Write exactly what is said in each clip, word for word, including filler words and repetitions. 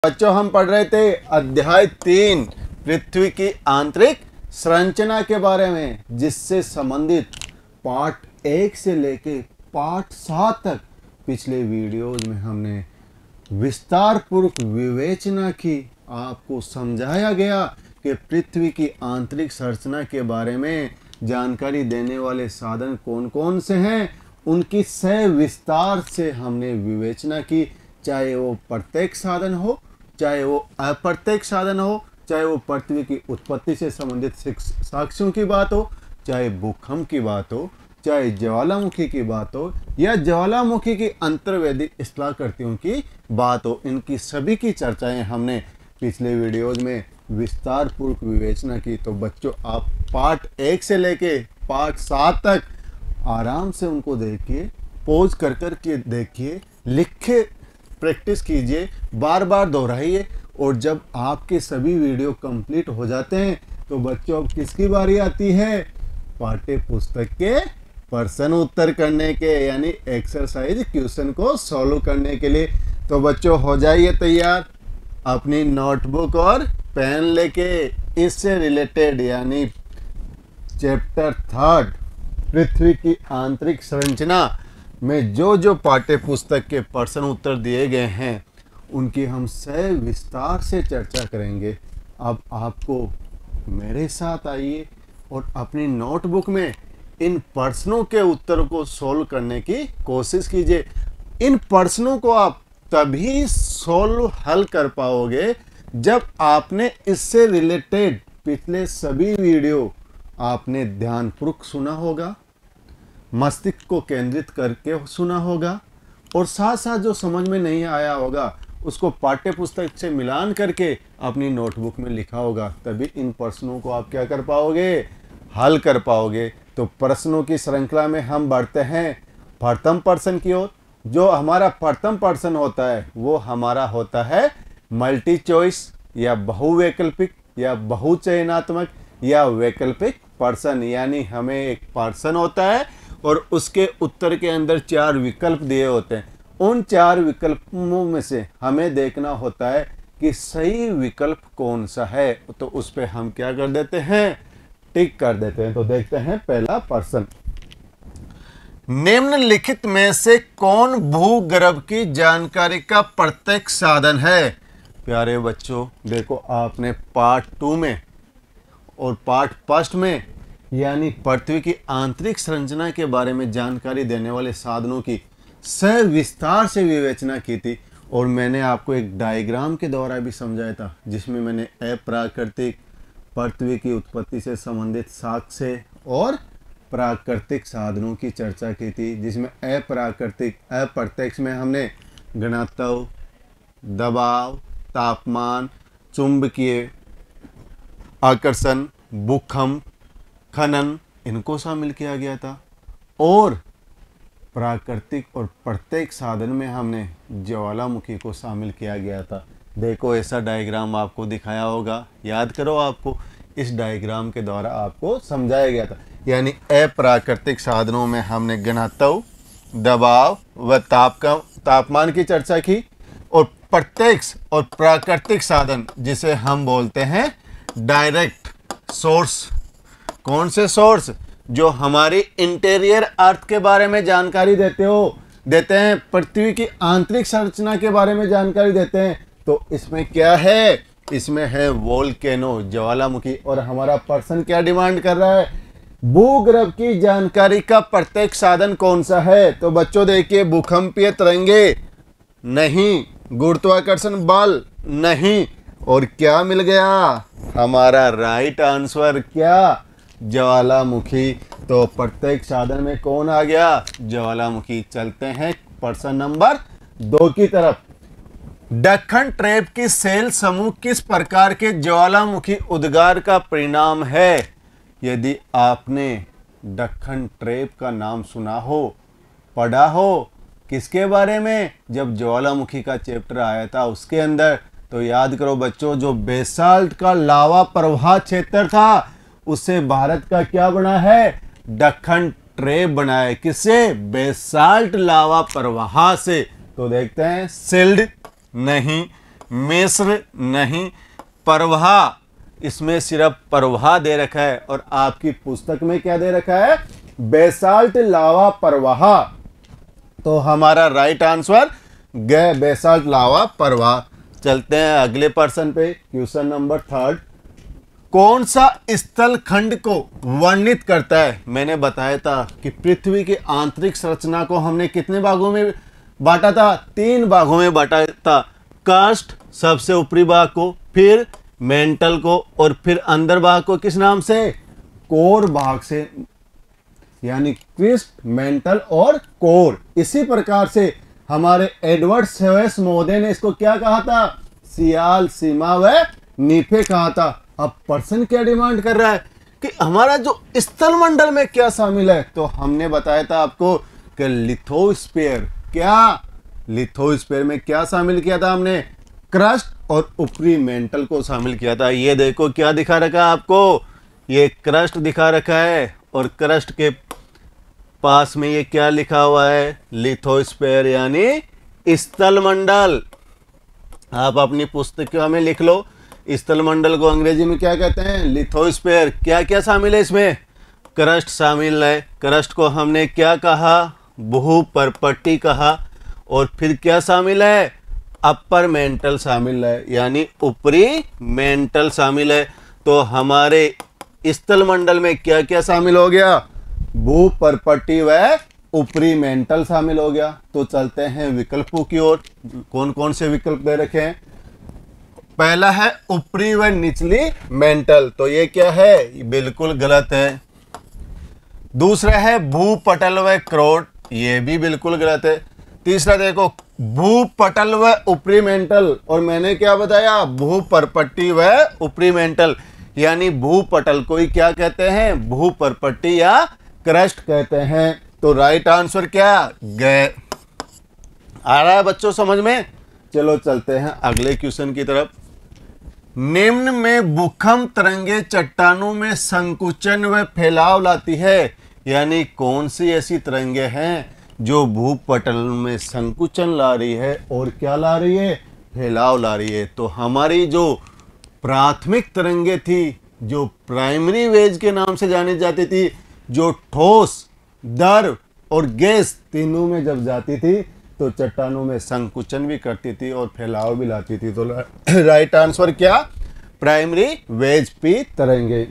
बच्चों हम पढ़ रहे थे अध्याय तीन पृथ्वी की आंतरिक संरचना के बारे में, जिससे संबंधित पार्ट एक से लेके पार्ट सात तक पिछले वीडियोज में हमने विस्तार पूर्वक विवेचना की। आपको समझाया गया कि पृथ्वी की आंतरिक संरचना के बारे में जानकारी देने वाले साधन कौन कौन से हैं, उनकी सविस्तार से हमने विवेचना की। चाहे वो प्रत्येक साधन हो, चाहे वो अप्रत्यक्ष साधन हो, चाहे वो पृथ्वी की उत्पत्ति से संबंधित साक्ष्यों की बात हो, चाहे भूकंप की बात हो, चाहे ज्वालामुखी की बात हो, या ज्वालामुखी की अंतर्वैदिक स्थलाकृतियों की बात हो, इनकी सभी की चर्चाएं हमने पिछले वीडियोज में विस्तार पूर्वक विवेचना की। तो बच्चों आप पार्ट एक से लेके पार्ट सात तक आराम से उनको देखिए, पॉज कर कर के देखिए, लिखे प्रैक्टिस कीजिए, बार बार दोहराइए। और जब आपके सभी वीडियो कंप्लीट हो जाते हैं तो बच्चों अब किसकी बारी आती है? पाठ्य पुस्तक के प्रश्न उत्तर करने के, यानी एक्सरसाइज क्वेश्चन को सॉल्व करने के लिए। तो बच्चों हो जाइए तैयार, अपनी नोटबुक और पेन लेके इससे रिलेटेड यानी चैप्टर थर्ड पृथ्वी की आंतरिक संरचना में जो जो पाठ्य पुस्तक के प्रश्न उत्तर दिए गए हैं उनकी हम सविस्तार से चर्चा करेंगे। अब आपको मेरे साथ आइए और अपनी नोटबुक में इन प्रश्नों के उत्तर को सोल्व करने की कोशिश कीजिए। इन प्रश्नों को आप तभी सोल्व हल कर पाओगे जब आपने इससे रिलेटेड पिछले सभी वीडियो आपने ध्यानपूर्वक सुना होगा, मस्तिष्क को केंद्रित करके सुना होगा, और साथ साथ जो समझ में नहीं आया होगा उसको पाठ्य पुस्तक से मिलान करके अपनी नोटबुक में लिखा होगा। तभी इन प्रश्नों को आप क्या कर पाओगे? हल कर पाओगे। तो प्रश्नों की श्रृंखला में हम बढ़ते हैं प्रथम प्रश्न की ओर। जो हमारा प्रथम प्रश्न होता है वो हमारा होता है मल्टी चॉइस या बहुवैकल्पिक या बहुचयनात्मक या वैकल्पिक प्रश्न। यानी हमें एक प्रश्न होता है और उसके उत्तर के अंदर चार विकल्प दिए होते हैं। उन चार विकल्पों में से हमें देखना होता है कि सही विकल्प कौन सा है। तो उस पर हम क्या कर देते हैं? टिक कर देते हैं। तो देखते हैं पहला प्रश्न, निम्नलिखित में से कौन भूगर्भ की जानकारी का प्रत्यक्ष साधन है? प्यारे बच्चों देखो, आपने पार्ट टू में और पार्ट फर्स्ट में यानी पृथ्वी की आंतरिक संरचना के बारे में जानकारी देने वाले साधनों की सविस्तार से विवेचना की थी। और मैंने आपको एक डायग्राम के द्वारा भी समझाया था, जिसमें मैंने अप्राकृतिक पृथ्वी की उत्पत्ति से संबंधित साक्ष्य और प्राकृतिक साधनों की चर्चा की थी। जिसमें अप्राकृतिक अप्रत्यक्ष में हमने घनत्व, दबाव, तापमान, चुंबकीय आकर्षण, भूकंप, खनन, इनको शामिल किया गया था। और प्राकृतिक और प्रत्येक साधन में हमने ज्वालामुखी को शामिल किया गया था। देखो ऐसा डायग्राम आपको दिखाया होगा, याद करो, आपको इस डायग्राम के द्वारा आपको समझाया गया था। यानी अप्राकृतिक साधनों में हमने घनत्व, दबाव व ताप का तापमान की चर्चा की। और प्रत्यक्ष और प्राकृतिक साधन जिसे हम बोलते हैं डायरेक्ट सोर्स, कौन से सोर्स? जो हमारी इंटीरियर अर्थ के बारे में जानकारी देते हो देते हैं, पृथ्वी की आंतरिक संरचना के बारे में जानकारी देते हैं। तो इसमें क्या है? इसमें है वोल्केनो, ज्वालामुखी। और हमारा प्रश्न क्या डिमांड कर रहा है? भूगर्भ की जानकारी का प्रत्येक साधन कौन सा है? तो बच्चों देखिए, भूकंपीय तरंगे नहीं, गुरुत्वाकर्षण बल नहीं, और क्या मिल गया? हमारा राइट आंसर क्या? ज्वालामुखी। तो प्रत्येक साधन में कौन आ गया? ज्वालामुखी। चलते हैं प्रश्न नंबर दो की तरफ। दक्कन ट्रेप की सेल समूह किस प्रकार के ज्वालामुखी उद्गार का परिणाम है? यदि आपने दक्कन ट्रेप का नाम सुना हो, पढ़ा हो, किसके बारे में? जब ज्वालामुखी का चैप्टर आया था उसके अंदर। तो याद करो बच्चों, जो बेसाल्ट का लावा प्रवाह क्षेत्र था उससे भारत का क्या बना है? दक्कन ट्रेप बना है। किससे? बेसाल्ट लावा प्रवाह से। तो देखते हैं, सिल्ड नहीं, मिस्र नहीं, प्रवाह, इसमें सिर्फ प्रवाह दे रखा है और आपकी पुस्तक में क्या दे रखा है, बेसाल्ट लावा प्रवाह। तो हमारा राइट आंसर ग बेसाल्ट लावा प्रवाह। चलते हैं अगले पर्सन पे, क्वेश्चन नंबर थर्ड। कौन सा स्थल खंड को वर्णित करता है? मैंने बताया था कि पृथ्वी की आंतरिक संरचना को हमने कितने भागों में बांटा था, तीन भागों में बांटा था। कास्ट सबसे ऊपरी भाग को, फिर मेंटल को, और फिर अंदर भाग को किस नाम से, कोर भाग से, यानी क्रिस्ट, मेंटल और कोर। इसी प्रकार से हमारे एडवर्ड सेवेस महोदय ने इसको क्या कहा था, सियाल, सीमा व नीफे कहा था। अब पर्सन क्या डिमांड कर रहा है कि हमारा जो स्थल मंडल में क्या शामिल है, तो हमने बताया था आपको कि लिथोस्फीयर, क्या लिथोस्फीयर में क्या शामिल किया था हमने, क्रस्ट और ऊपरी मेंटल को शामिल किया था। ये देखो क्या दिखा रखा है आपको, ये क्रस्ट दिखा रखा है और क्रस्ट के पास में ये क्या लिखा हुआ है, लिथोस्फीयर यानी स्थल मंडल। आप अपनी पुस्तकों में लिख लो, स्थल मंडल को अंग्रेजी में क्या कहते हैं, लिथोस्फीयर। क्या क्या शामिल है इसमें, क्रस्ट शामिल है, क्रस्ट को हमने क्या कहा, भूपर्पट्टी कहा, और फिर क्या शामिल है, अपर मेंटल शामिल है, यानी ऊपरी मेंटल शामिल है। तो हमारे स्थल मंडल में क्या क्या शामिल हो गया, भूपर्पट्टी व ऊपरी मेंटल शामिल हो गया। तो चलते हैं विकल्पों की ओर। कौन कौन से विकल्प दे रखे हैं, पहला है ऊपरी व निचली मेंटल, तो ये क्या है, बिल्कुल गलत है। दूसरा है भूपटल व क्रोट, ये भी बिल्कुल गलत है। तीसरा देखो भूपटल व ऊपरी मेंटल, और मैंने क्या बताया, भूपर्पट्टी व ऊपरी मेंटल, यानी भूपटल को ही क्या कहते हैं, भूपर्पट्टी या क्रस्ट कहते हैं। तो राइट आंसर क्या, ग। आ रहा है बच्चों समझ में? चलो चलते हैं अगले क्वेश्चन की तरफ। निम्न में भूकंप तरंगे चट्टानों में संकुचन व फैलाव लाती है, यानी कौन सी ऐसी तरंगे हैं जो भूपटल में संकुचन ला रही है और क्या ला रही है, फैलाव ला रही है। तो हमारी जो प्राथमिक तरंगे थी, जो प्राइमरी वेज के नाम से जानी जाती थी, जो ठोस, द्रव और गैस तीनों में जब जाती थी तो चट्टानों में संकुचन भी करती थी और फैलाव भी लाती थी। तो राइट आंसर क्या, प्राइमरी वेज पी तरंगे।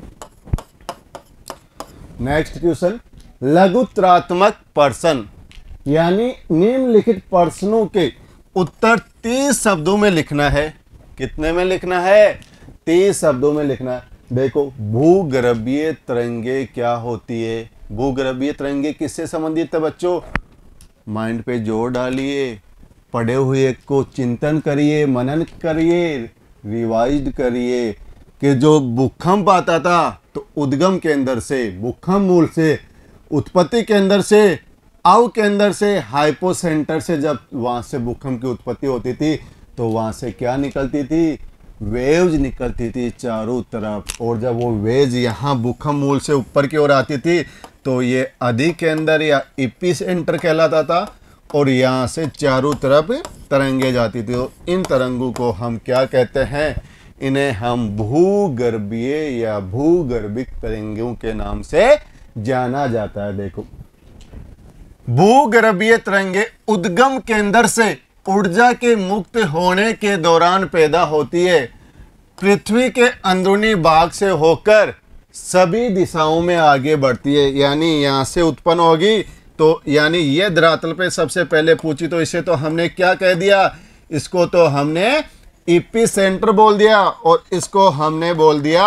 नेक्स्ट क्वेश्चन, लघुत्रात्मक प्रश्न, यानी निम्नलिखित प्रश्नों के उत्तर तीस शब्दों में लिखना है। कितने में लिखना है, तीस शब्दों में लिखना है। देखो भूगर्भीय तरंगे क्या होती है, भूगर्भीय तरंगे किससे संबंधित है बच्चों, माइंड पे जोर डालिए, पढ़े हुए को चिंतन करिए, मनन करिए, रिवाइज करिए कि जो भूकंप आता था तो उद्गम केंद्र से, भूकंप मूल से, उत्पत्ति केंद्र से, अव केंद्र से, हाइपोसेंटर से, जब वहां से भूकंप की उत्पत्ति होती थी तो वहां से क्या निकलती थी, वेव्स निकलती थी चारों तरफ। और जब वो वेव्स यहाँ भूकंप मूल से ऊपर की ओर आती थी तो ये अधिक केंद्र या एपिसेंटर कहलाता था, और यहाँ से चारों तरफ तरंगे जाती थी। तो इन तरंगों को हम क्या कहते हैं, इन्हें हम भूगर्भीय या भूगर्भिक तरंगों के नाम से जाना जाता है। देखो भूगर्भीय तरंगे उद्गम केंद्र से ऊर्जा के मुक्त होने के दौरान पैदा होती है, पृथ्वी के अंदरूनी भाग से होकर सभी दिशाओं में आगे बढ़ती है। यानी यहाँ से उत्पन्न होगी तो यानी ये धरातल पे सबसे पहले पूछी तो इसे तो हमने क्या कह दिया, इसको तो हमने एपिसेंटर बोल दिया, और इसको हमने बोल दिया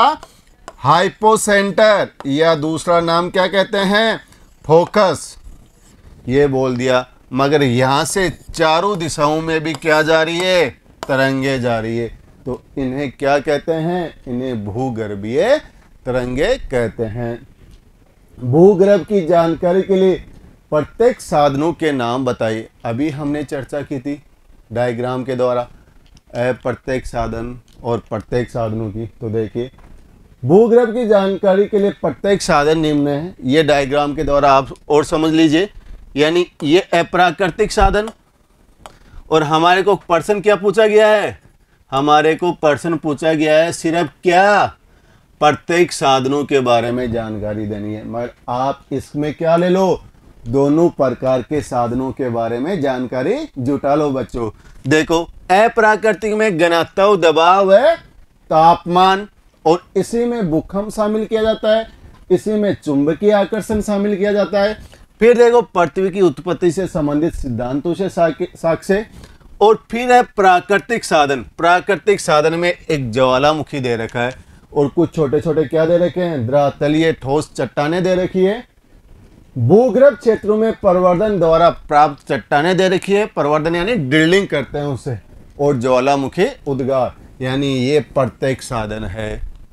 हाइपोसेंटर, या दूसरा नाम क्या कहते हैं, फोकस, ये बोल दिया। मगर यहाँ से चारों दिशाओं में भी क्या जा रही है, तरंगे जा रही है। तो इन्हें क्या कहते हैं, इन्हें भूगर्भीय तरंगे कहते हैं। भूगर्भ की जानकारी के लिए प्रत्येक साधनों के नाम बताइए। अभी हमने चर्चा की थी डायग्राम के द्वारा प्रत्येक साधन और प्रत्येक साधनों की। तो देखिए भूगर्भ की जानकारी के लिए प्रत्येक साधन निम्न है, ये डायग्राम के द्वारा आप और समझ लीजिए। यानी ये अप्राकृतिक साधन, और हमारे को प्रश्न क्या पूछा गया है, हमारे को प्रश्न पूछा गया है सिर्फ क्या, प्रत्येक साधनों के बारे में जानकारी देनी है, मगर आप इसमें क्या ले लो, दोनों प्रकार के साधनों के बारे में जानकारी जुटा लो बच्चों। देखो अप्राकृतिक में घनत्व, दबाव है, तापमान, और इसी में भूकंप शामिल किया जाता है, इसी में चुंबकीय आकर्षण शामिल किया जाता है। फिर देखो पृथ्वी की उत्पत्ति से संबंधित सिद्धांतों से साक्ष्य, और फिर है प्राकृतिक साधन। प्राकृतिक साधन में एक ज्वालामुखी दे रखा है और कुछ छोटे छोटे क्या दे रखे हैं, द्रातलीय ठोस चट्टानें दे रखी है। भूगर्भ क्षेत्रों में प्रवर्धन द्वारा प्राप्त चट्टानें दे रखी है, प्रवर्धन यानी ड्रिलिंग करते हैं उससे, और ज्वालामुखी उद्गार, यानी ये प्रत्येक साधन है।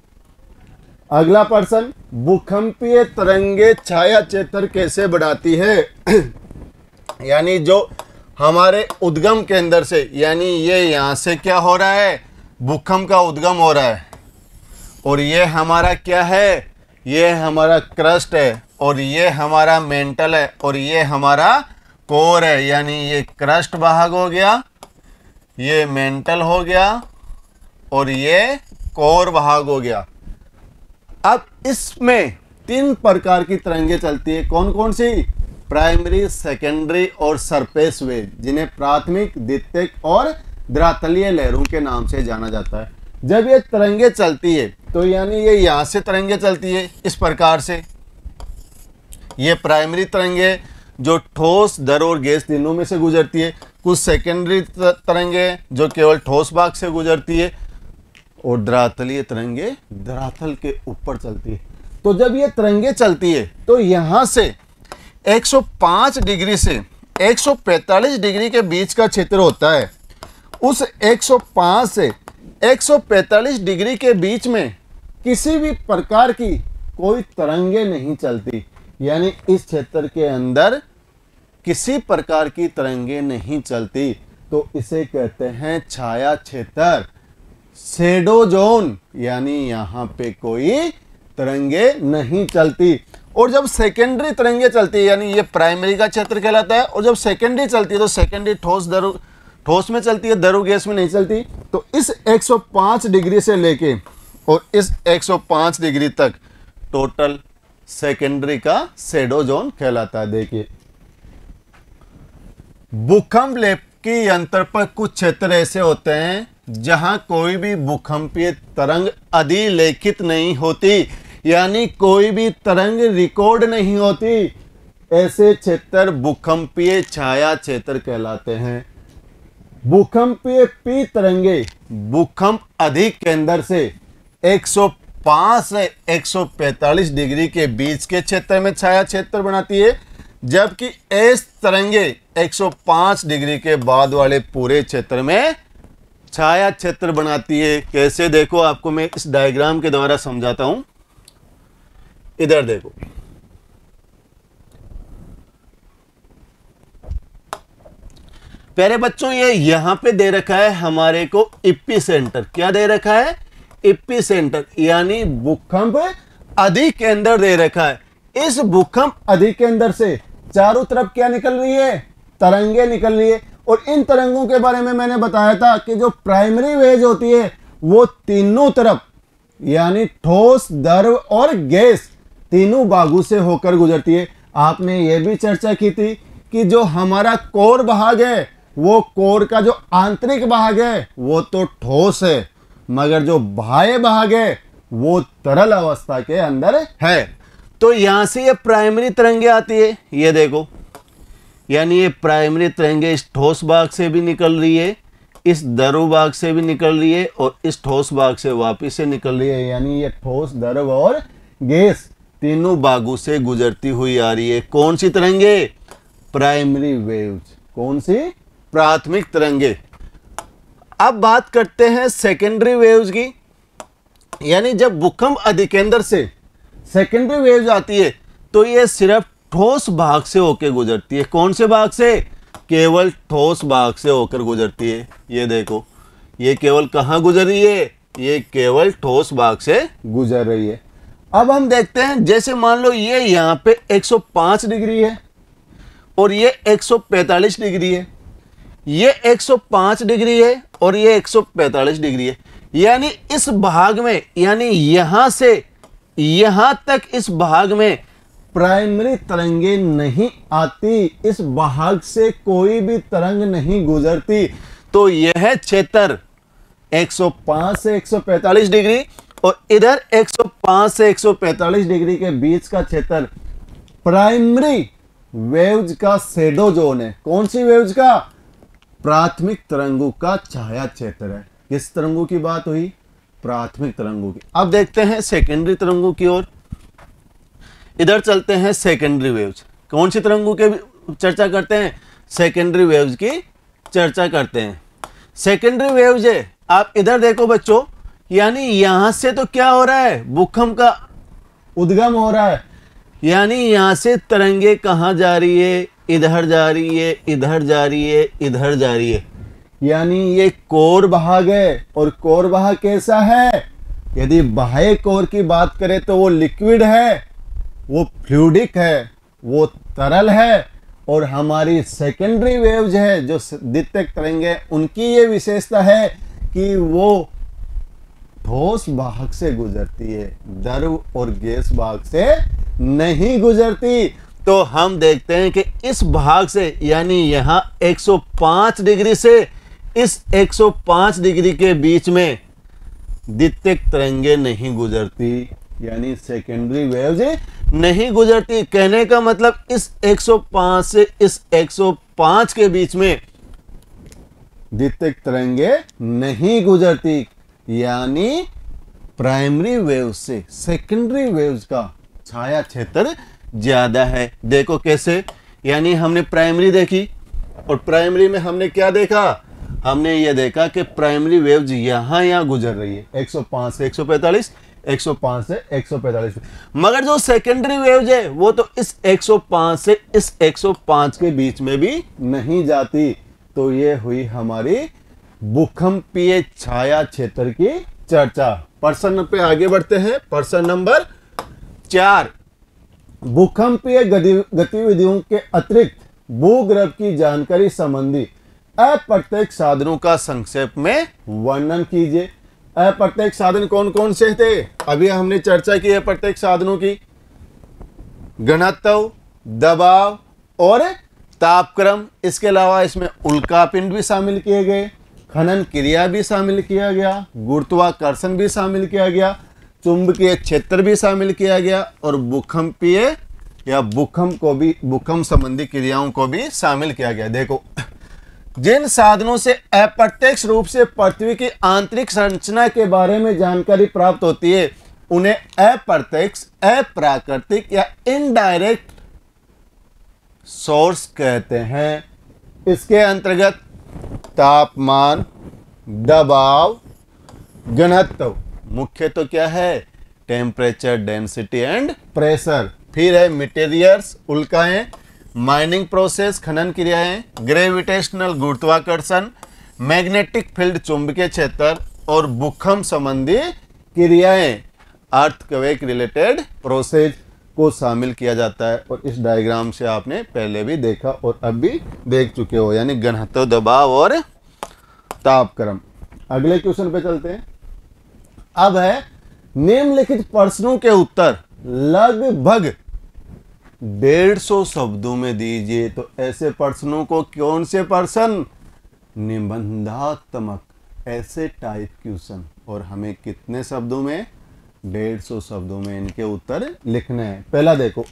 अगला प्रश्न, भूकंपीय तरंगे छाया क्षेत्र कैसे बढ़ाती है? यानी जो हमारे उद्गम केंद्र से, यानी ये यहाँ से क्या हो रहा है, भूकंप का उद्गम हो रहा है, और ये हमारा क्या है, ये हमारा क्रस्ट है, और ये हमारा मेंटल है, और ये हमारा कोर है। यानी ये क्रस्ट भाग हो गया, ये मेंटल हो गया, और ये कोर भाग हो गया। अब इसमें तीन प्रकार की तरंगे चलती है, कौन कौन सी? प्राइमरी, सेकेंडरी और सरफेस वेव, जिन्हें प्राथमिक, द्वितीयक और द्वितलीय लहरों के नाम से जाना जाता है। जब ये तरंगे चलती है तो यानी ये यहाँ से तरंगे चलती है इस प्रकार से, ये प्राइमरी तरंगे जो ठोस, द्रव और गैस तीनों में से गुजरती है। कुछ सेकेंडरी तरंगे जो केवल ठोस भाग से गुजरती है, और द्वितलीय तरंगे धरातल के ऊपर चलती है। तो जब ये तरंगे चलती है तो यहाँ से एक सौ पाँच डिग्री से एक सौ पैंतालीस डिग्री के बीच का क्षेत्र होता है। उस एक सौ पाँच से एक सौ पैंतालीस डिग्री के बीच में किसी भी प्रकार की कोई तरंगे नहीं चलती, यानी इस क्षेत्र के अंदर किसी प्रकार की तरंगे नहीं चलती, तो इसे कहते हैं छाया क्षेत्र, शेडो जोन, यानी यहाँ पे कोई तरंगे नहीं चलती। और जब सेकेंडरी तरंगे चलती है, यानी ये प्राइमरी का क्षेत्र कहलाता है, और जब सेकेंडरी चलती है तो सेकेंडरी ठोस द्रव ठोस में चलती है, द्रव गैस में नहीं चलती। तो इस एक सौ पाँच डिग्री से लेके और इस एक सौ पाँच डिग्री तक टोटल सेकेंडरी का शेडो जोन कहलाता है। देखिए भूकंप लेखी यंत्र पर कुछ क्षेत्र ऐसे होते हैं जहां कोई भी भूकंपीय तरंग अधिलेखित नहीं होती, यानी कोई भी तरंग रिकॉर्ड नहीं होती। ऐसे क्षेत्र भूकंपीय छाया क्षेत्र कहलाते हैं। भूकंपीय पी तरंगे भूकंप अधिक केंद्र से एक सौ पाँच से एक सौ पैंतालीस डिग्री के बीच के क्षेत्र में छाया क्षेत्र बनाती है, जबकि एस तरंगे एक सौ पाँच डिग्री के बाद वाले पूरे क्षेत्र में छाया क्षेत्र बनाती है। कैसे? देखो आपको मैं इस डायग्राम के द्वारा समझाता हूं। इधर देखो, प्यारे बच्चों, ये यहां पे दे रखा है हमारे को इपी सेंटर। क्या दे रखा है? इपी सेंटर, यानी भूकंप अधिक केंद्र दे रखा है। इस भूकंप अधिक केंद्र से चारों तरफ क्या निकल रही है? तरंगे निकल रही है। और इन तरंगों के बारे में मैंने बताया था कि जो प्राइमरी वेव होती है वो तीनों तरफ, यानी ठोस, द्रव और गैस तीनों भागों से होकर गुजरती है। आपने ये भी चर्चा की थी कि जो हमारा कोर भाग है, वो कोर का जो आंतरिक भाग है वो तो ठोस है, मगर जो बाह्य भाग है वो तरल अवस्था के अंदर है। तो यहां से ये प्राइमरी तरंगे आती है, ये देखो, यानी ये प्राइमरी तरंगे इस ठोस भाग से भी निकल रही है, इस द्रव भाग से भी निकल रही है, और इस ठोस भाग से वापस से निकल रही है। यानी ये ठोस, द्रव और गैस तीनों भागों से गुजरती हुई आ रही है। कौन सी तरंगे? Primary waves. कौन सी? प्राथमिक तरंगे। अब बात करते हैं सेकेंडरी वेव्स की, यानी जब भूकंप अधिकेंद्र से सेकेंडरी वेव्स आती है तो ये सिर्फ ठोस भाग से होकर गुजरती है। कौन से भाग से? केवल ठोस भाग से होकर गुजरती है। ये देखो, ये केवल कहां गुजर रही है? ये केवल ठोस भाग से गुजर रही है। अब हम देखते हैं, जैसे मान लो ये यहां पे एक सौ पाँच डिग्री है और ये एक सौ पैंतालीस डिग्री है। ये एक सौ पाँच डिग्री है और ये एक सौ पैंतालीस डिग्री है। यानी इस भाग में, यानी यहां से यहां तक इस भाग में प्राइमरी तरंगे नहीं आती, इस भाग से कोई भी तरंग नहीं गुजरती। तो यह क्षेत्र एक सौ पाँच से एक सौ पैंतालीस डिग्री और इधर एक सौ पाँच से एक सौ पैंतालीस डिग्री के बीच का क्षेत्र प्राइमरी वेव्स का शैडो जोन है। कौन सी वेव्स का? प्राथमिक तरंगों का छाया क्षेत्र है। किस तरंगों की बात हुई? प्राथमिक तरंगों की। अब देखते हैं सेकेंडरी तरंगों की ओर। इधर चलते हैं सेकेंडरी वेव्स। कौन सी तरंगों के चर्चा करते हैं? सेकेंडरी वेव्स की चर्चा करते हैं। सेकेंडरी वेव्स है, आप इधर देखो बच्चों, यानी यहां से तो क्या हो रहा है? भूकंप का उद्गम हो रहा है। यानी यहां से तरंगे कहां जा रही है? इधर जा रही है, इधर जा रही है, इधर जा रही है। यानी ये कोर भाग है। और कोर भाग कैसा है? यदि बाह्य कोर की बात करें तो वो लिक्विड है, वो फ्लूइडिक है, वो तरल है। और हमारी सेकेंडरी वेव्स है जो द्वितीयक तरंगे, उनकी ये विशेषता है कि वो ठोस भाग से गुजरती है, द्रव और गैस भाग से नहीं गुजरती। तो हम देखते हैं कि इस भाग से, यानी यहां एक सौ पाँच डिग्री से इस एक सौ पाँच डिग्री के बीच में द्वितीयक तरंगे नहीं गुजरती, यानी सेकेंडरी वेव्स नहीं गुजरती। कहने का मतलब इस एक सौ पाँच से इस एक सौ पाँच के बीच में द्वितीयक तरंगे नहीं गुजरती। यानी प्राइमरी वेव्स से सेकेंडरी वेव्स का छाया क्षेत्र ज्यादा है। देखो कैसे, यानी हमने प्राइमरी देखी और प्राइमरी में हमने क्या देखा? हमने ये देखा कि प्राइमरी वेव्स यहां यहां गुजर रही है, एक सौ पाँच से एक सौ पैंतालीस, एक सौ पाँच से एक सौ पैंतालीस। मगर जो सेकेंडरी वेव्स है वो तो इस एक सौ पाँच से इस एक सौ पाँच के बीच में भी नहीं जाती। तो ये हुई हमारी भूकंपीय छाया क्षेत्र की चर्चा। प्रश्न पे आगे बढ़ते हैं। प्रश्न नंबर चार, भूकंपीय गतिविधियों के अतिरिक्त भूगर्भ की जानकारी संबंधी अप्रत्यक्ष साधनों का संक्षेप में वर्णन कीजिए। अप्रत्यक्ष साधन कौन कौन से थे? अभी हमने चर्चा की है प्रत्यक्ष साधनों की। घनत्व, दबाव और तापक्रम। इसके अलावा इसमें उल्कापिंड भी शामिल किए गए, खनन क्रिया भी शामिल किया गया, गुरुत्वाकर्षण भी शामिल किया गया, चुंबकीय क्षेत्र भी शामिल किया गया और भूकंपीय या भूकंप को भी, भूकंप संबंधी क्रियाओं को भी शामिल किया गया। देखो, जिन साधनों से अप्रत्यक्ष रूप से पृथ्वी की आंतरिक संरचना के बारे में जानकारी प्राप्त होती है उन्हें अप्रत्यक्ष, अप्राकृतिक या इनडायरेक्ट सोर्स कहते हैं। इसके अंतर्गत तापमान, दबाव, घनत्व, मुख्य तो क्या है? Temperature, density and pressure. फिर है मटेरियल्स, उल्काएं, माइनिंग प्रोसेस, खनन क्रियाएं, ग्रेविटेशनल, गुरुत्वाकर्षण, मैग्नेटिक फील्ड, चुंबकीय क्षेत्र और भूकंप संबंधी क्रियाएं, अर्थक्वेक रिलेटेड प्रोसेस को शामिल किया जाता है। और इस डायग्राम से आपने पहले भी देखा और अब भी देख चुके हो, यानी घनत्व, दबाव और तापक्रम। अगले क्वेश्चन पे चलते हैं। अब है निम्नलिखित प्रश्नों के उत्तर लगभग डेढ़ सौ शब्दों में दीजिए। तो ऐसे प्रश्नों को कौन से प्रश्न? निबंधात्मक, ऐसे टाइप क्वेश्चन। और हमें कितने शब्दों में? डेढ़ सौ शब्दों में इनके उत्तर लिखने हैं। पहला देखो,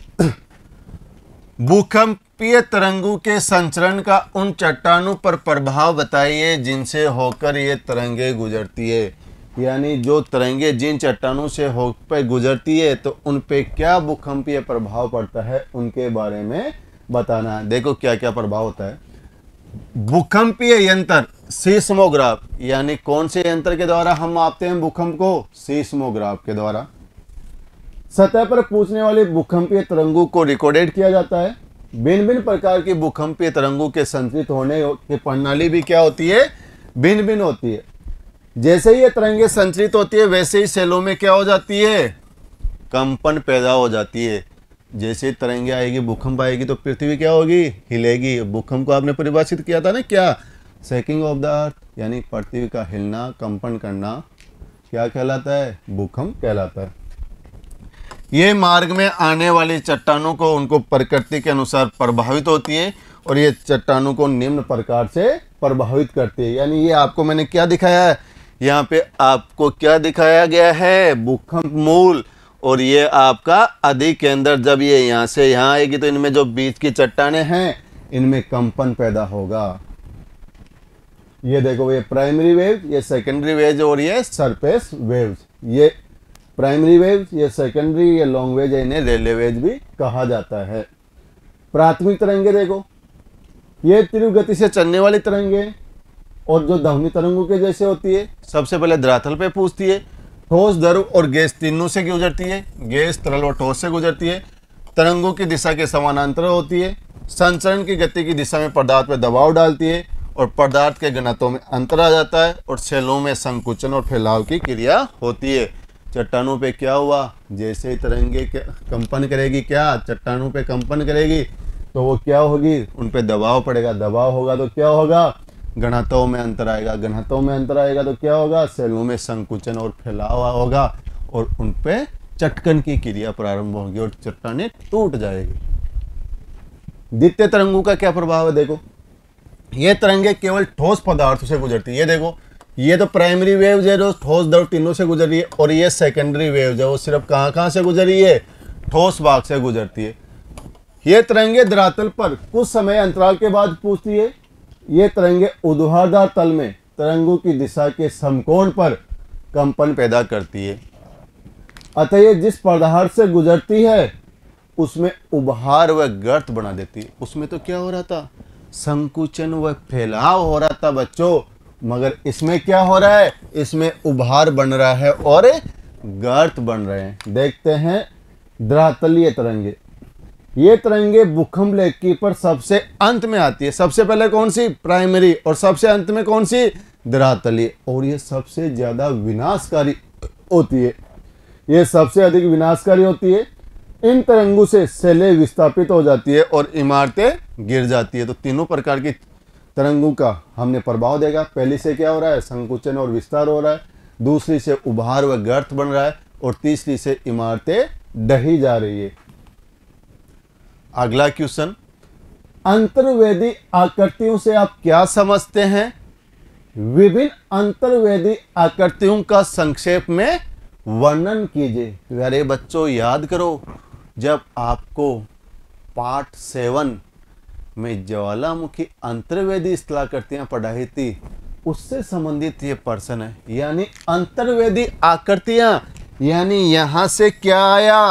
भूकंपीय तरंगों के संचरण का उन चट्टानों पर प्रभाव बताइए जिनसे होकर ये तरंगे गुजरती है। यानी जो तरंगे जिन चट्टानों से होकर गुजरती है तो उन पे क्या भूकंपीय प्रभाव पड़ता है, उनके बारे में बताना है। देखो क्या क्या प्रभाव होता है। भूकंपीय यंत्र, सीस्मोग्राफ, यानी कौन से यंत्र के द्वारा हम मापते हैं भूकंप को? सीस्मोग्राफ के द्वारा। सतह पर पूछने वाली भूकंपीय तरंगों को रिकॉर्डेड किया जाता है। भिन्न भिन्न प्रकार की भूकंपीय तरंगों के संचित होने की प्रणाली भी क्या होती है? भिन्न भिन्न होती है। जैसे ही ये तरंगे संचरित होती है वैसे ही सेलों में क्या हो जाती है? कंपन पैदा हो जाती है। जैसे ही तरंगे आएगी, भूकंप आएगी तो पृथ्वी क्या होगी? हिलेगी। भूकंप को आपने परिभाषित किया था ना क्या? शेकिंग ऑफ द अर्थ यानी पृथ्वी का हिलना, कंपन करना क्या कहलाता है? भूकंप कहलाता है। ये मार्ग में आने वाली चट्टानों को उनको प्रकृति के अनुसार प्रभावित होती है और ये चट्टानों को निम्न प्रकार से प्रभावित करती है। यानी ये आपको मैंने क्या दिखाया है, यहाँ पे आपको क्या दिखाया गया है? भूकंप मूल। और ये आपका अधिक केंद्र, जब ये यहाँ से यहाँ आएगी तो इनमें जो बीच की चट्टानें हैं इनमें कंपन पैदा होगा। ये देखो, ये प्राइमरी वेव, ये सेकेंडरी वेव और ये सरफेस वेव्स। ये प्राइमरी वेव्स, ये सेकेंडरी, ये लॉन्ग वेव, इन्हें रेले वेव भी कहा जाता है। प्राथमिक तरंगे देखो, ये तीव्र गति से चलने वाली तरंगे और जो ध्वनि तरंगों के जैसे होती है। सबसे पहले धरातल पे पूछती है, ठोस, द्रव और गैस तीनों से गुजरती है। गैस, तरल और ठोस से गुजरती है। तरंगों की दिशा के समानांतर होती है। संचरण की गति की दिशा में पदार्थ पर दबाव डालती है और पदार्थ के घनत्व में अंतर आ जाता है और सेलों में संकुचन और फैलाव की क्रिया होती है। चट्टानों पे क्या हुआ? जैसे ही तरंगे कंपन करेगी, क्या चट्टानों पे कंपन करेगी तो वो क्या होगी? उन पे दबाव पड़ेगा। दबाव होगा तो क्या होगा? घनत्व में अंतर आएगा। घनत्व में अंतर आएगा तो क्या होगा? सेलों में संकुचन और फैलाव होगा और उन पे चटकन की क्रिया प्रारंभ होगी और चट्टानें टूट जाएगी। द्वितीय तरंगों का क्या प्रभाव है? देखो, ये तरंगे केवल ठोस पदार्थों से गुजरती है। ये देखो, ये तो प्राइमरी वेव है जो ठोस, द्रव तीनों से गुजर रही है और ये सेकेंडरी वेव है वो सिर्फ कहाँ कहाँ से गुजर रही है? ठोस भाग से गुजरती है। ये तरंगे धरातल पर कुछ समय अंतराल के बाद पूछती है। ये तरंगे ऊर्ध्वाधर तल में तरंगों की दिशा के समकोण पर कंपन पैदा करती है। अतः ये जिस पदार्थ से गुजरती है उसमें उभार व गर्त बना देती है। उसमें तो क्या हो रहा था? संकुचन व फैलाव हो रहा था बच्चों, मगर इसमें क्या हो रहा है? इसमें उभार बन रहा है और गर्त बन रहे हैं। देखते हैं धरातलीय तरंगे। ये तरंगे भूकंप लेखी पर सबसे अंत में आती है। सबसे पहले कौन सी? प्राइमरी, और सबसे अंत में कौन सी? धरातलीय। और ये सबसे ज्यादा विनाशकारी होती है। ये सबसे अधिक विनाशकारी होती है। इन तरंगों से सेलें विस्थापित हो जाती है और इमारतें गिर जाती है। तो तीनों प्रकार की तरंगों का हमने प्रभाव देखा। पहली से क्या हो रहा है? संकुचन और विस्तार हो रहा है। दूसरी से उभार व गर्त बन रहा है और तीसरी से इमारतें ढही जा रही है। अगला क्वेश्चन, अंतर्वेदी आकृतियों से आप क्या समझते हैं? विभिन्न अंतर्वेदी आकृतियों का संक्षेप में वर्णन कीजिए। प्यारे बच्चों, याद करो, जब आपको पार्ट सेवन में ज्वालामुखी अंतर्वेदी स्थलाकृतियां पढ़ाई थी उससे संबंधित ये प्रश्न है। यानी अंतर्वेदी आकृतियां, यानी यहां से क्या आया?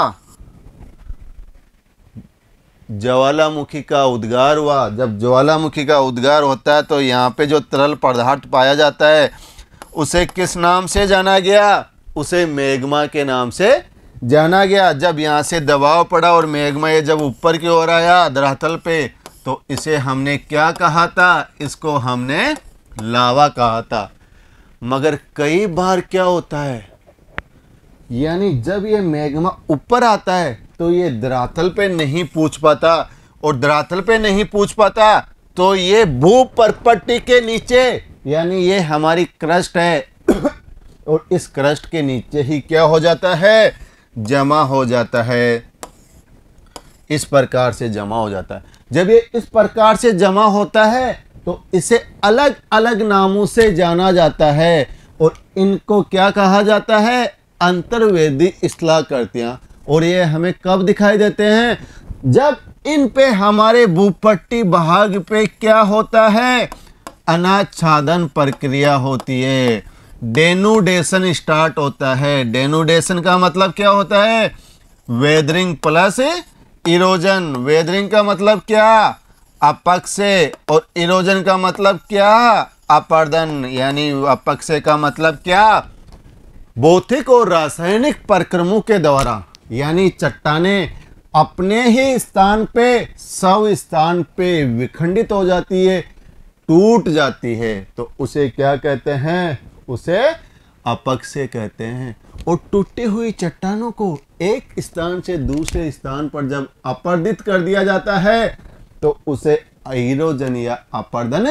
ज्वालामुखी का उद्गार हुआ। जब ज्वालामुखी का उद्गार होता है तो यहाँ पे जो तरल पदार्थ पाया जाता है उसे किस नाम से जाना गया? उसे मैग्मा के नाम से जाना गया। जब यहाँ से दबाव पड़ा और मैग्मा ये जब ऊपर की ओर आया धरातल पे तो इसे हमने क्या कहा था? इसको हमने लावा कहा था। मगर कई बार क्या होता है, यानी जब ये मैग्मा ऊपर आता है तो ये धरातल पे नहीं पूछ पाता, और धरातल पे नहीं पूछ पाता तो ये भूपर्पट्टी के नीचे, यानी ये हमारी क्रस्ट है और इस क्रस्ट के नीचे ही क्या हो जाता है? जमा हो जाता है। इस प्रकार से जमा हो जाता है। जब ये इस प्रकार से जमा होता है तो इसे अलग अलग नामों से जाना जाता है और इनको क्या कहा जाता है? अंतर्वेदी स्थलाकृतियां। और ये हमें कब दिखाई देते हैं? जब इन पे हमारे भूपट्टी भाग पे क्या होता है? अनाच्छादन प्रक्रिया होती है। डेनुडेशन स्टार्ट होता है। डेनुडेशन का मतलब क्या होता है? Weathering plus erosion. वेदरिंग का मतलब क्या? अपक्षय। और इरोजन का मतलब क्या? अपर्दन। यानी अपक्षय का मतलब क्या? भौतिक और रासायनिक परिक्रमों के द्वारा, यानी चट्टानें अपने ही स्थान पे सब स्थान पे विखंडित हो जाती है, टूट जाती है, तो उसे क्या कहते हैं? उसे अपक्षय कहते हैं। और टूटी हुई चट्टानों को एक स्थान से दूसरे स्थान पर जब अपर्दित कर दिया जाता है तो उसे इरोजन या अपर्दन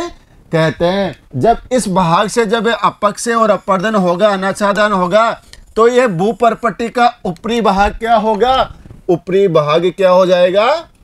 कहते हैं जब इस भाग से जब अपक्षय और अपर्दन होगा, अनाच्छादन होगा, तो ये भूपर्पट्टी का ऊपरी भाग क्या होगा, ऊपरी भाग क्या हो जाएगा,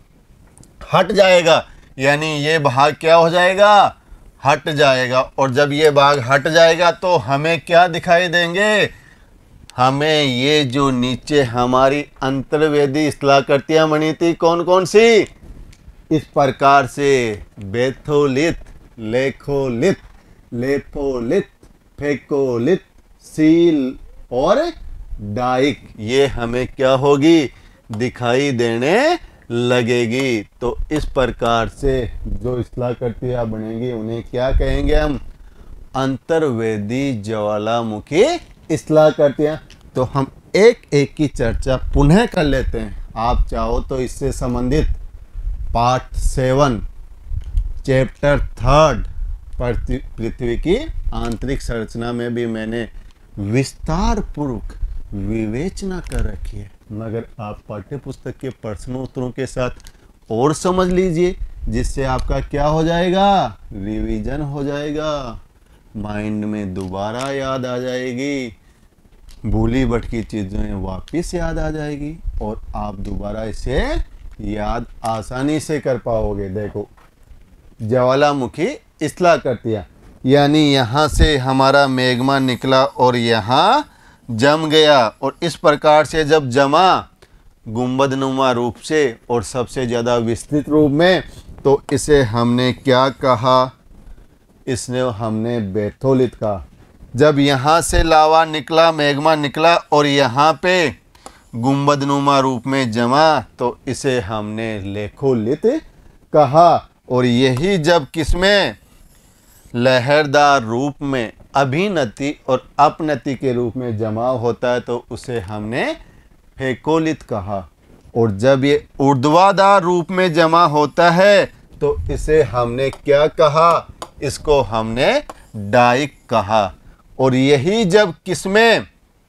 हट जाएगा। यानी ये भाग क्या हो जाएगा, हट जाएगा। और जब ये भाग हट जाएगा तो हमें क्या दिखाई देंगे, हमें ये जो नीचे हमारी अंतर्वेदी स्थलाकृतियां बनी थी, कौन कौन सी, इस प्रकार से बेथोलिथ, लेखोलिथ, लेपोलिथ, फेकोलिथ, सील और डाइक, ये हमें क्या होगी, दिखाई देने लगेगी। तो इस प्रकार से जो स्थलाकृतियां बनेगी उन्हें क्या कहेंगे हम, अंतर्वेदी ज्वालामुखी स्थलाकृतियां। तो हम एक एक की चर्चा पुनः कर लेते हैं। आप चाहो तो इससे संबंधित पार्ट सेवन चैप्टर थर्ड पृथ्वी की आंतरिक संरचना में भी मैंने विस्तार पूर्वक विवेचना कर रखी है, मगर आप पाठ्य पुस्तक के प्रश्नों उत्तरों के साथ और समझ लीजिए, जिससे आपका क्या हो जाएगा, रिवीजन हो जाएगा, माइंड में दोबारा याद आ जाएगी, भूली भटकी चीज़ें वापस याद आ जाएगी और आप दोबारा इसे याद आसानी से कर पाओगे। देखो, ज्वालामुखी स्थलाकृतियां, यानी यहाँ से हमारा मैग्मा निकला और यहाँ जम गया, और इस प्रकार से जब जमा गुंबदनुमा रूप से और सबसे ज़्यादा विस्तृत रूप में, तो इसे हमने क्या कहा, इसने हमने बेथोलिथ कहा। जब यहाँ से लावा निकला, मैग्मा निकला और यहाँ पे गुंबदनुमा रूप में जमा, तो इसे हमने लेखोलिथ कहा। और यही जब किसमें, लहरदार रूप में अभिनति और अपनति के रूप में जमा होता है, तो उसे हमने फेकोलिथ कहा। और जब ये ऊर्ध्वाधर रूप में जमा होता है तो इसे हमने क्या कहा, इसको हमने डाइक कहा। और यही जब किसमें,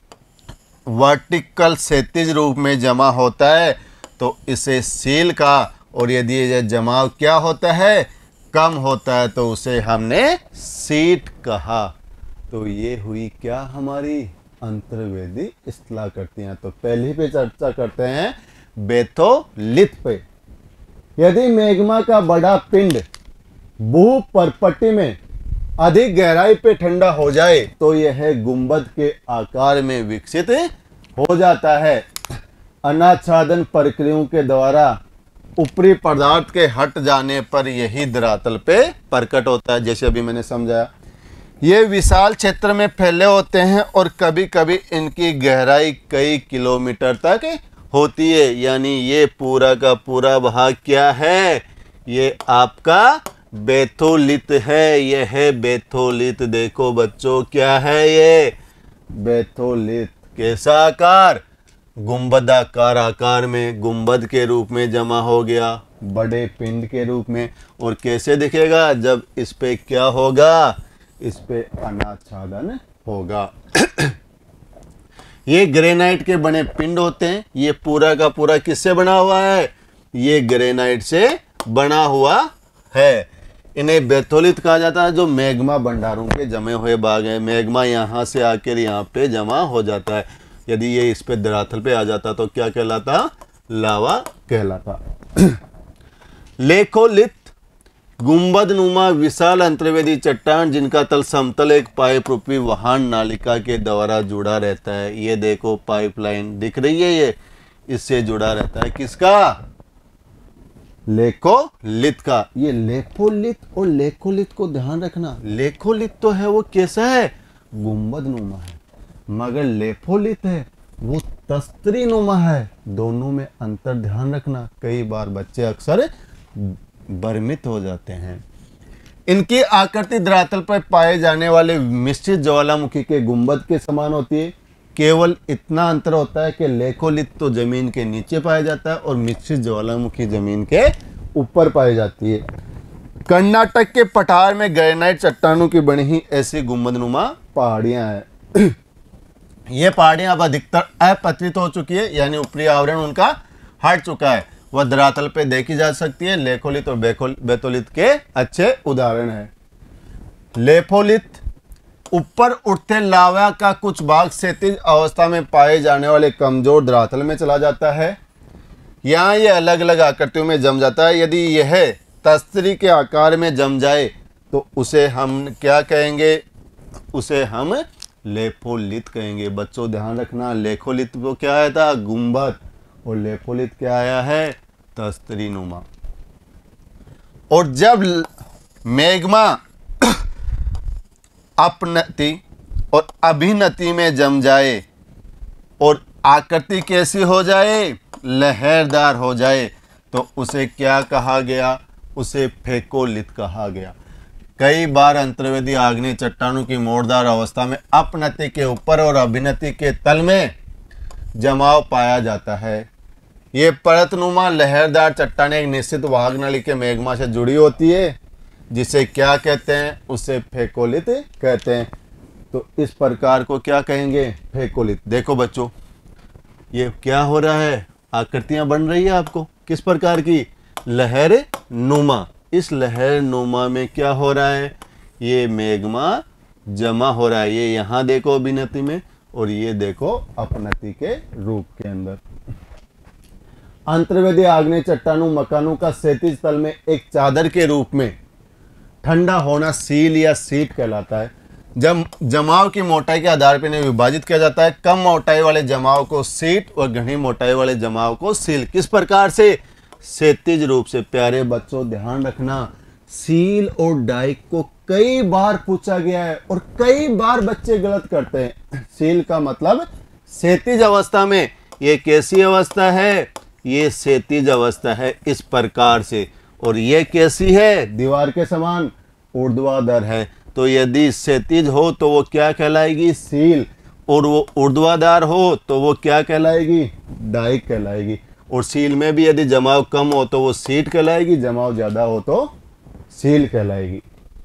वर्टिकल क्षैतिज रूप में जमा होता है तो इसे सील का। और यदि ये जमाव क्या होता है, कम होता है, तो उसे हमने सीट कहा। तो ये हुई क्या, हमारी अंतर्वेदी स्थलाकृतियां। तो पहले पे चर्चा करते हैं बेथोलिथ पे। यदि मैग्मा का बड़ा पिंड भूपर्पट्टी में अधिक गहराई पे ठंडा हो जाए तो यह गुंबद के आकार में विकसित हो जाता है। अनाच्छादन प्रक्रियाओं के द्वारा ऊपरी पदार्थ के हट जाने पर यही धरातल पे प्रकट होता है। जैसे अभी मैंने समझाया, ये विशाल क्षेत्र में फैले होते हैं और कभी कभी इनकी गहराई कई किलोमीटर तक होती है। यानी ये पूरा का पूरा भाग क्या है, ये आपका बेथोलिथ है। ये है बेथोलिथ। देखो बच्चों, क्या है ये बेथोलिथ। कैसा आकार, गुंबदाकार आकार में, गुंबद के रूप में जमा हो गया, बड़े पिंड के रूप में। और कैसे दिखेगा, जब इस पे क्या होगा, इस पे अनाच्छादन होगा। ये ग्रेनाइट के बने पिंड होते हैं। ये पूरा का पूरा किससे बना हुआ है, ये ग्रेनाइट से बना हुआ है। इन्हें बेथोलिथ कहा जाता है, जो मैग्मा भंडारों के जमे हुए भाग हैं। मैग्मा यहाँ से आकर यहाँ पे जमा हो जाता है। यदि ये इस पे धरातल पे आ जाता तो क्या कहलाता, लावा कहलाता। लेखोलिथ, गुंबद नुमा विशाल अंतर्वेदी चट्टान जिनका तल समतल एक पाइप रूपी वाहन नालिका के द्वारा जुड़ा रहता है। ये देखो पाइपलाइन दिख रही है, ये इससे जुड़ा रहता है। किसका, लेखोलिथ का। ये लेखोलिथ और लेखोलिथ को ध्यान रखना, लेखोलिथ तो है वो कैसा है, गुंबद नुमा है, मगर लेफोलिथ है वो तस्त्री नुमा है। दोनों में अंतर ध्यान रखना, कई बार बच्चे अक्सर भ्रमित हो जाते हैं। इनकी आकृति धरातल पर पाए जाने वाले मिश्रित ज्वालामुखी के गुंबद के समान होती है। केवल इतना अंतर होता है कि लेखोलिथ तो जमीन के नीचे पाया जाता है और मिश्रित ज्वालामुखी जमीन के ऊपर पाई जाती है। कर्नाटक के पठार में ग्रेनाइट चट्टानों की बनी ही ऐसी गुंबदनुमा पहाड़ियां हैं। ये पहाड़ियां अब अधिकतर अपत्रित हो चुकी है, यानी ऊपरी आवरण उनका हट चुका है। वह धरातल पे देखी जा सकती है। लेखोलिथ और बेथोलिथ के अच्छे उदाहरण हैं। लेपोलिथ ऊपर उठते लावा का कुछ भाग क्षैतिज अवस्था में पाए जाने वाले कमजोर धरातल में चला जाता है। यहाँ ये अलग अलग आकृतियों में जम जाता है। यदि यह तस्तरी के आकार में जम जाए तो उसे हम क्या कहेंगे? उसे हम लेपोलिथ कहेंगे। बच्चों ध्यान रखना, लेपोलिथ को क्या आया था? गुंबद, और लेपोलिथ क्या आया है? तस्तरी नुमा। और जब मैग्मा अपनति और अभिनति में जम जाए और आकृति कैसी हो जाए? लहरदार हो जाए, तो उसे क्या कहा गया? उसे फेकोलिथ कहा गया। कई बार अंतर्वेदी आग्नेय चट्टानों की मोड़दार अवस्था में अपनति के ऊपर और अभिनति के तल में जमाव पाया जाता है। ये परतनुमा लहरदार चट्टानें एक निश्चित वाहक नली के मैग्मा से जुड़ी होती है, जिसे क्या कहते हैं? उसे फेकोलिथ कहते हैं। तो इस प्रकार को क्या कहेंगे? फेकोलिथ। देखो बच्चों, ये क्या हो रहा है? आकृतियां बन रही है आपको किस प्रकार की? लहर नुमा। इस लहर नुमा में क्या हो रहा है? ये मैग्मा जमा हो रहा है। ये यहाँ देखो अभिनति में, और ये देखो अपनति के रूप के अंदर। अंतर्वेदी आग्नेय चट्टानों मकानों का क्षैतिज तल में एक चादर के रूप में ठंडा होना सील या सीट कहलाता है। जब जमाव की मोटाई के आधार पर इन्हें विभाजित किया जाता है। कम मोटाई वाले जमाव को सीट और घनी मोटाई वाले जमाव को सील। किस प्रकार से? क्षैतिज रूप से। प्यारे बच्चों ध्यान रखना, सील और डाइक को कई बार पूछा गया है और कई बार बच्चे गलत करते हैं। सील का मतलब क्षैतिज अवस्था में। ये कैसी अवस्था है? ये क्षैतिज अवस्था है इस प्रकार से। और ये कैसी है? दीवार के समान ऊर्ध्वाधर है। तो यदि क्षैतिज हो तो वो क्या कहलाएगी? सील। और वो ऊर्ध्वाधर हो तो वो क्या कहलाएगी? डाइक कहलाएगी। और सील में भी यदि जमाव कम हो तो वो सीट कहलाएगी, जमाव ज्यादा हो तो सील कहलाएगी।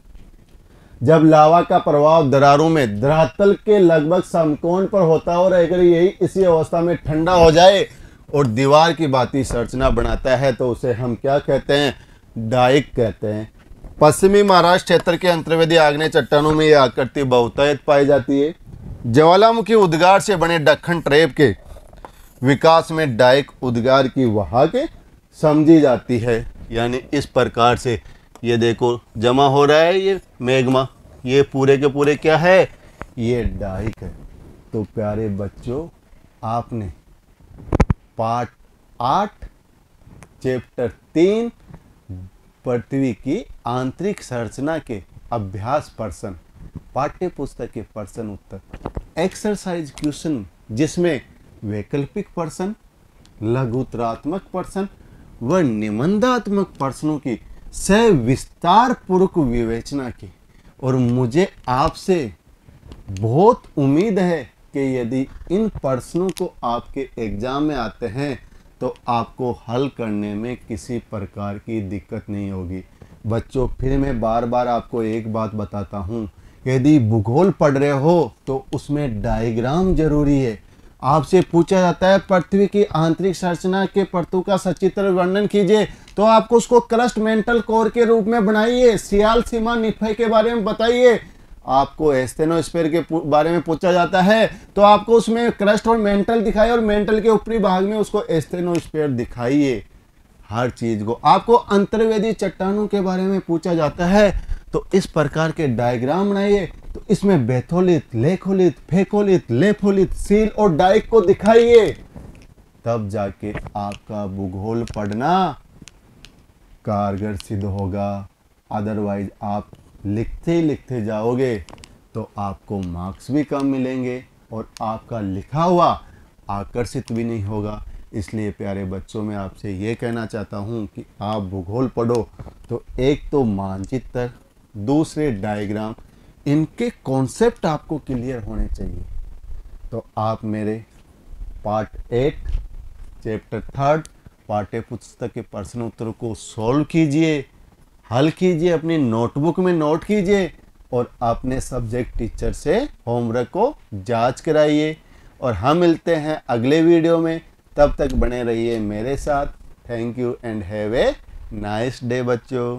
जब लावा का प्रभाव दरारों में धरातल के लगभग समकोण पर होता है और अगर यही इसी अवस्था में ठंडा हो जाए और दीवार की भांति संरचना बनाता है तो उसे हम क्या कहते हैं? डाइक कहते हैं। पश्चिमी महाराष्ट्र क्षेत्र के अंतर्वेदी आग्नेय चट्टानों में यह आकृति बहुतायत पाई जाती है। ज्वालामुखी उद्गार से बने दक्खन ट्रेप के विकास में डाइक उद्गार की वाहक समझी जाती है। यानी इस प्रकार से ये देखो जमा हो रहा है ये मैग्मा, ये पूरे के पूरे क्या है? ये डाइक है। तो प्यारे बच्चों, आपने पार्ट आठ चैप्टर तीन पृथ्वी की आंतरिक संरचना के अभ्यास प्रश्न, पाठ्य पुस्तक के प्रश्न उत्तर, एक्सरसाइज क्वेश्चन, जिसमें वैकल्पिक प्रश्न, लघुतरात्मक प्रश्न व निबंधात्मक प्रश्नों की सविस्तार पूर्वक विवेचना की। और मुझे आपसे बहुत उम्मीद है कि यदि इन प्रश्नों को आपके एग्जाम में आते हैं तो आपको हल करने में किसी प्रकार की दिक्कत नहीं होगी। बच्चों, फिर मैं बार बार आपको एक बात बताता हूँ, यदि भूगोल पढ़ रहे हो तो उसमें डायग्राम जरूरी है। आपसे पूछा जाता है पृथ्वी की आंतरिक संरचना के परतों का सचित्र वर्णन कीजिए, तो आपको उसको क्रस्ट मेंटल कोर के रूप में बनाइए। सियाल सीमा निफाई के बारे में बताइए। आपको एस्थेनोस्फीयर के बारे में पूछा जाता है तो आपको उसमें क्रस्ट और मेंटल दिखाइए और मेंटल के ऊपरी भाग में उसको एस्थेनोस्फीयर दिखाइए। हर चीज को आपको अंतर्वेदी चट्टानों के बारे में पूछा जाता है तो इस प्रकार के डायग्राम बनाइए। तो इसमें बेथोलिथ, लेखोलिथ, फेकोलिथ, लेफोलिथ, सील और डाइक को दिखाइए, तब जाके आपका भूगोल पढ़ना कारगर सिद्ध होगा। अदरवाइज आप लिखते ही लिखते जाओगे तो आपको मार्क्स भी कम मिलेंगे और आपका लिखा हुआ आकर्षित भी नहीं होगा। इसलिए प्यारे बच्चों, मैं आपसे ये कहना चाहता हूँ कि आप भूगोल पढ़ो तो एक तो मानचित्र, दूसरे डायग्राम, इनके कॉन्सेप्ट आपको क्लियर होने चाहिए। तो आप मेरे पार्ट एट चैप्टर थर्ड पाठ्य पुस्तक के प्रश्न उत्तर को सॉल्व कीजिए, हल कीजिए, अपनी नोटबुक में नोट कीजिए और अपने सब्जेक्ट टीचर से होमवर्क को जांच कराइए। और हम मिलते हैं अगले वीडियो में, तब तक बने रहिए मेरे साथ। Thank you and have a nice day बच्चों।